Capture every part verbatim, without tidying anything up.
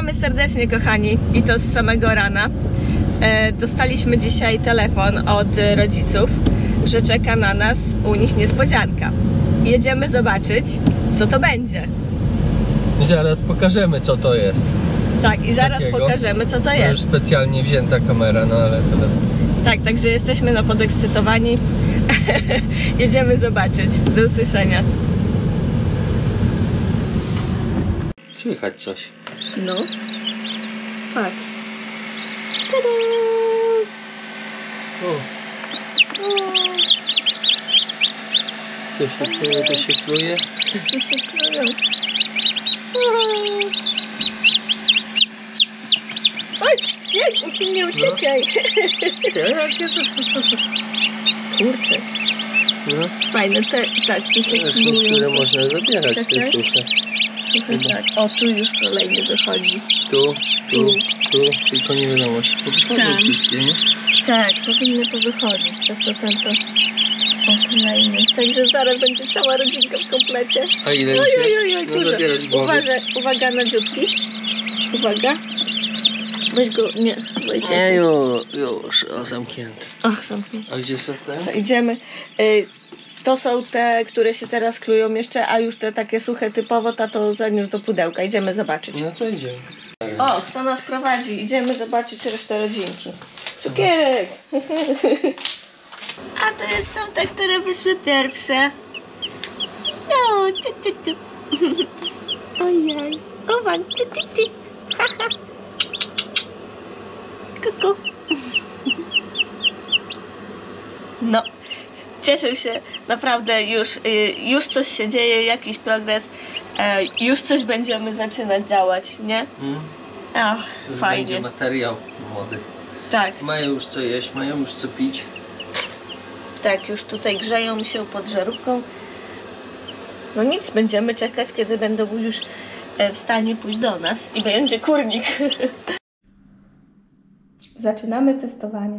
Witamy serdecznie, kochani, i to z samego rana. E, dostaliśmy dzisiaj telefon od rodziców, że czeka na nas u nich niespodzianka. Jedziemy zobaczyć, co to będzie. I zaraz pokażemy, co to jest. Tak, i zaraz Takiego. pokażemy, co to To jest. już specjalnie wzięta kamera, no ale tyle. Tak, także jesteśmy no podekscytowani. Jedziemy zobaczyć. Do usłyszenia. Słychać coś. No. Patrz. Tada! O. To się pluje, to się pluje. Tu się plują. Oj, gdzie? Ty nie uciekaj. Ty, a jakie to są? Co to? Kurczę. No. Fajne te, tak, tu się To są, plują. które można zabierać, te Czekaj. suche. Słuchaj, tak. O, tu już kolejny wychodzi. Tu, tu, Tu. tu, tylko nie wiadomo, czy to wychodzą Tam. wszystkie, nie? Tak, powinny powychodzić. To co ten to... O, kolejny. Także zaraz będzie cała rodzinka w komplecie. A ile Oj, już oj, jest? oj, oj, No dużo. zabierać głowy. Uważaj, uwaga na dzióbki. Uwaga. Weź go, nie, wejdzie. Nie, już, już, o, zamknięte. Ach, zamknij. A gdzie są te? To idziemy. Y, to są te, które się teraz klują jeszcze, a już te takie suche typowo, tato zaniósł do pudełka. Idziemy zobaczyć. No to idziemy. O, kto nas prowadzi? Idziemy zobaczyć resztę rodzinki. Cukierek! A to już są te, które wyszły pierwsze. No, ty, ty, ty. Ojej. Uwaga, ty, ty, ty. Haha. Kuku. No, cieszę się, naprawdę już, już coś się dzieje, jakiś progres, już coś będziemy zaczynać działać, nie? Hmm? Ach, Już fajnie. będzie materiał młody. Tak, Mają już co jeść, mają już co pić. tak, już tutaj grzeją się pod żarówką. No nic, będziemy czekać, kiedy będą już w stanie pójść do nas i będzie kurnik. Zaczynamy testowanie.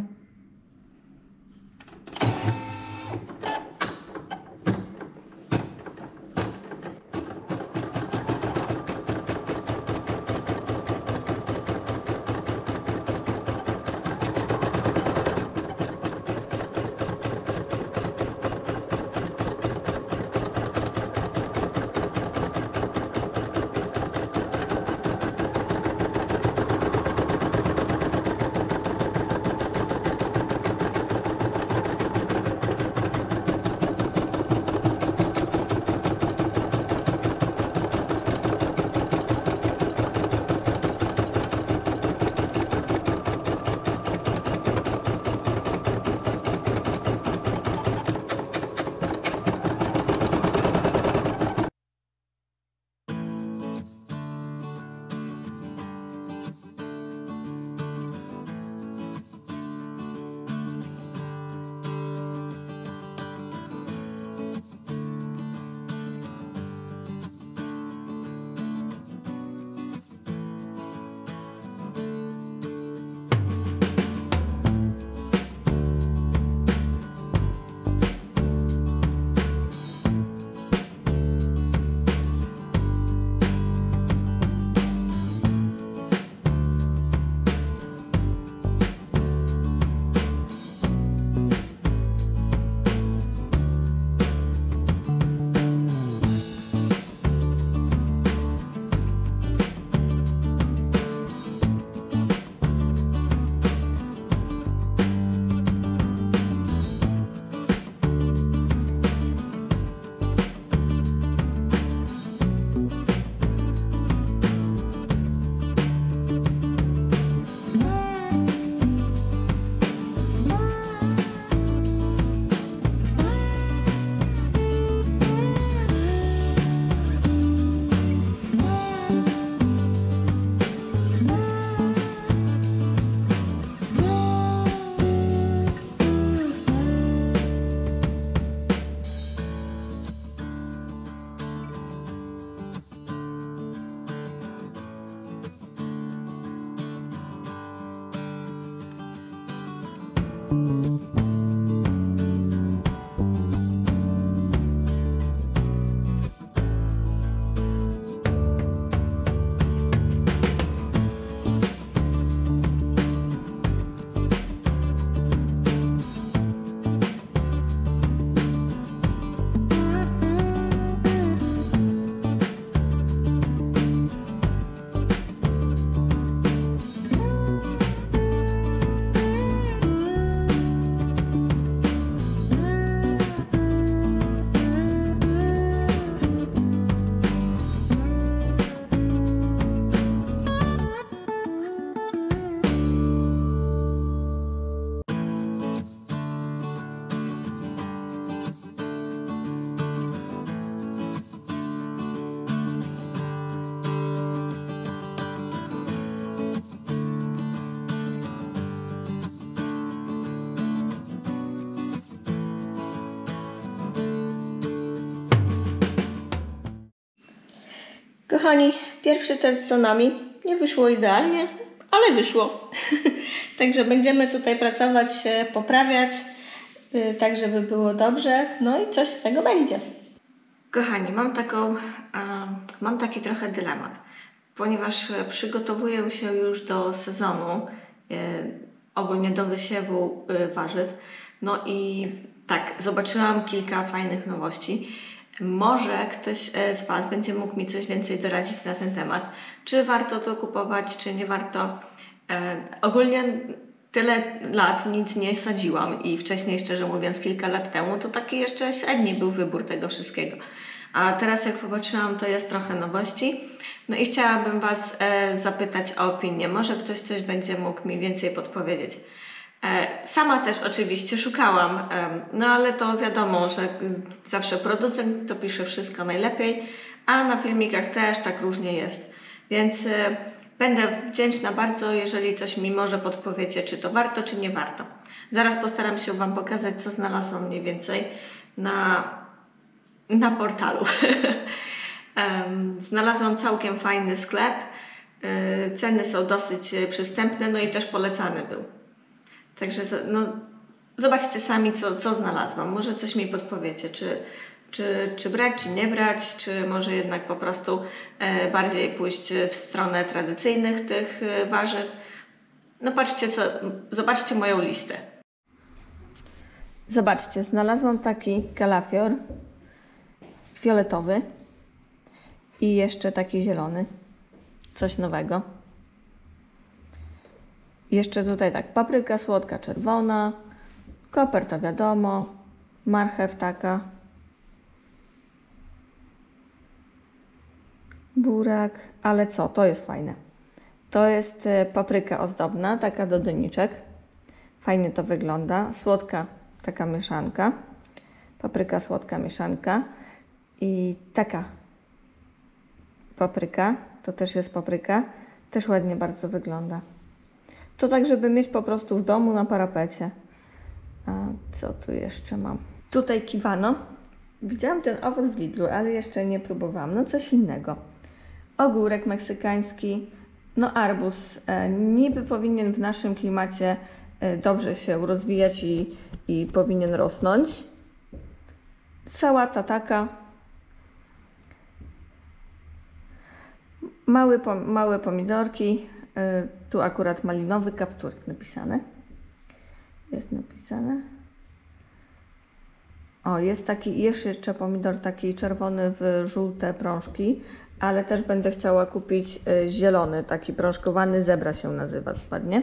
Kochani, pierwszy test za nami. Nie wyszło idealnie, ale wyszło. Także będziemy tutaj pracować, poprawiać, tak żeby było dobrze. No i coś z tego będzie. Kochani, mam taką, uh, mam taki trochę dylemat, ponieważ przygotowuję się już do sezonu, yy, ogólnie do wysiewu yy, warzyw. No i tak, zobaczyłam kilka fajnych nowości. Może ktoś z Was będzie mógł mi coś więcej doradzić na ten temat. Czy warto to kupować, czy nie warto. E, ogólnie tyle lat nic nie sadziłam i wcześniej, szczerze mówiąc, kilka lat temu, to taki jeszcze średni był wybór tego wszystkiego. A teraz jak popatrzyłam, to jest trochę nowości. No i chciałabym Was e, zapytać o opinię. Może ktoś coś będzie mógł mi więcej podpowiedzieć. Sama też oczywiście szukałam, no ale to wiadomo, że zawsze producent to pisze wszystko najlepiej, a na filmikach też tak różnie jest. Więc będę wdzięczna bardzo, jeżeli coś mi może podpowiecie, czy to warto, czy nie warto. Zaraz postaram się Wam pokazać, co znalazłam mniej więcej na, na portalu. Znalazłam całkiem fajny sklep, ceny są dosyć przystępne, no i też polecany był. Także no, zobaczcie sami, co, co znalazłam. Może coś mi podpowiecie, czy, czy, czy brać, czy nie brać, czy może jednak po prostu e, bardziej pójść w stronę tradycyjnych tych e, warzyw. No patrzcie, co, zobaczcie moją listę. Zobaczcie, znalazłam taki kalafior fioletowy i jeszcze taki zielony. Coś nowego. Jeszcze tutaj tak, papryka słodka, czerwona, koper to wiadomo, marchew taka, burak, ale co, to jest fajne. To jest papryka ozdobna, taka do doniczek, fajnie to wygląda, słodka taka mieszanka, papryka słodka mieszanka i taka papryka, to też jest papryka, też ładnie bardzo wygląda. To tak, żeby mieć po prostu w domu na parapecie. A co tu jeszcze mam? Tutaj kiwano. Widziałam ten owoc w Lidlu, ale jeszcze nie próbowałam. No coś innego. Ogórek meksykański. No arbuz. E, niby powinien w naszym klimacie e, dobrze się rozwijać i, i powinien rosnąć. Sałata taka. Małe, pom małe pomidorki. Tu akurat malinowy kapturek napisane. Jest napisane. O, jest taki, jeszcze pomidor taki czerwony w żółte prążki, ale też będę chciała kupić zielony, taki prążkowany, zebra się nazywa dokładnie.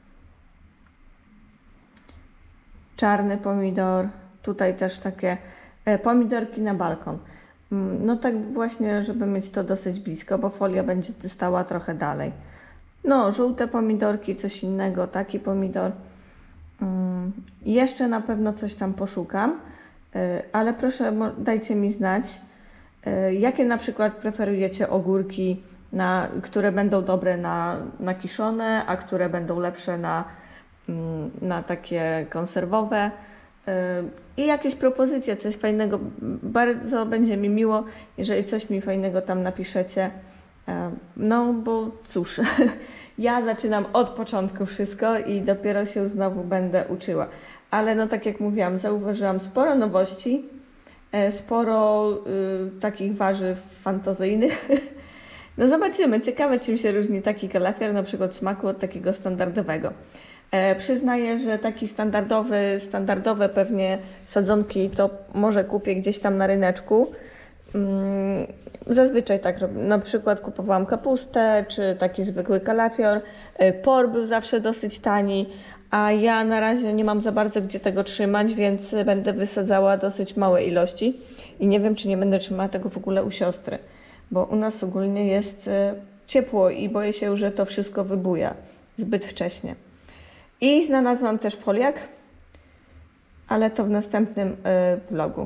Czarny pomidor, tutaj też takie pomidorki na balkon. No tak właśnie, żeby mieć to dosyć blisko, bo folia będzie stała trochę dalej. No, żółte pomidorki, coś innego, taki pomidor. Um, jeszcze na pewno coś tam poszukam, yy, ale proszę dajcie mi znać, yy, jakie na przykład preferujecie ogórki, na, które będą dobre na, na kiszone, a które będą lepsze na, yy, na takie konserwowe. Yy, I jakieś propozycje, coś fajnego. Bardzo będzie mi miło, jeżeli coś mi fajnego tam napiszecie. No bo cóż, ja zaczynam od początku wszystko i dopiero się znowu będę uczyła. Ale no tak jak mówiłam, zauważyłam sporo nowości, sporo y, takich warzyw fantazyjnych. No zobaczymy, ciekawe czym się różni taki kalafior na przykład smaku od takiego standardowego. E, przyznaję, że taki standardowy, standardowe pewnie sadzonki to może kupię gdzieś tam na ryneczku. Zazwyczaj tak robię. Na przykład kupowałam kapustę, czy taki zwykły kalafior. Por był zawsze dosyć tani, a ja na razie nie mam za bardzo gdzie tego trzymać, więc będę wysadzała dosyć małe ilości i nie wiem, czy nie będę trzymała tego w ogóle u siostry, bo u nas ogólnie jest ciepło i boję się, że to wszystko wybuja zbyt wcześnie. I znalazłam też foliak, ale to w następnym vlogu.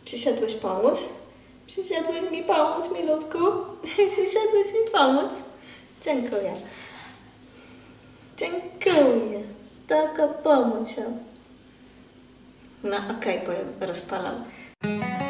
Przysiadłeś pomóc? Przysiadłeś mi pomóc, milutku? Przysiadłeś mi pomóc? Dziękuję. Dziękuję. Taka pomóc. No okej, okay, bo rozpalam.